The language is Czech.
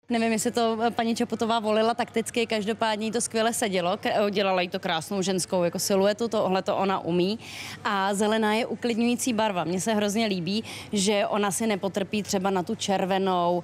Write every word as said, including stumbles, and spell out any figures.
Nevím, jestli to paní Čaputová volila takticky, každopádně jí to skvěle sedělo, dělala jí to krásnou ženskou jako siluetu, tohle to ona umí. A zelená je uklidňující barva. Mně se hrozně líbí, že ona si nepotrpí třeba na tu červenou